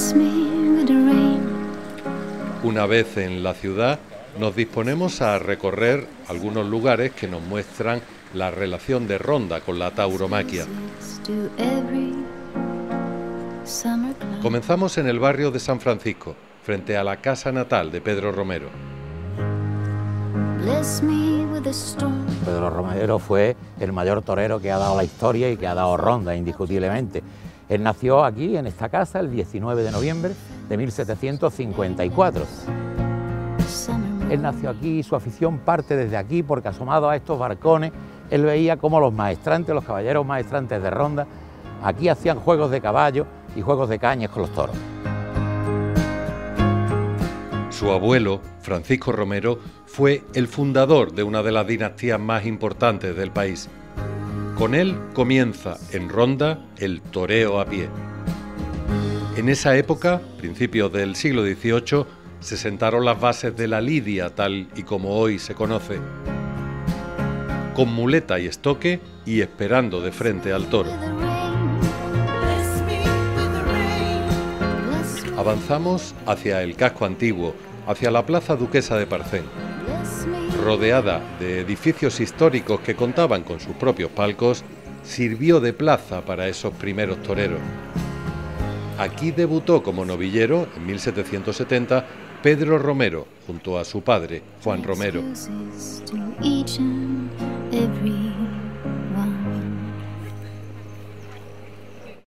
Una vez en la ciudad, nos disponemos a recorrer algunos lugares que nos muestran la relación de Ronda con la tauromaquia. Comenzamos en el barrio de San Francisco, frente a la casa natal de Pedro Romero. Pedro Romero fue el mayor torero que ha dado la historia y que ha dado Ronda, indiscutiblemente. Él nació aquí, en esta casa, el 19 de noviembre de 1754. Él nació aquí y su afición parte desde aquí, porque asomado a estos barcones, él veía cómo los maestrantes, los caballeros maestrantes de Ronda, aquí hacían juegos de caballo y juegos de cañas con los toros. Su abuelo, Francisco Romero, fue el fundador de una de las dinastías más importantes del país. Con él comienza en Ronda el toreo a pie. En esa época, principios del siglo XVIII, se sentaron las bases de la lidia tal y como hoy se conoce, con muleta y estoque y esperando de frente al toro. Avanzamos hacia el casco antiguo, hacia la Plaza Duquesa de Parcén, rodeada de edificios históricos que contaban con sus propios palcos, sirvió de plaza para esos primeros toreros. Aquí debutó como novillero, en 1770, Pedro Romero, junto a su padre, Juan Romero.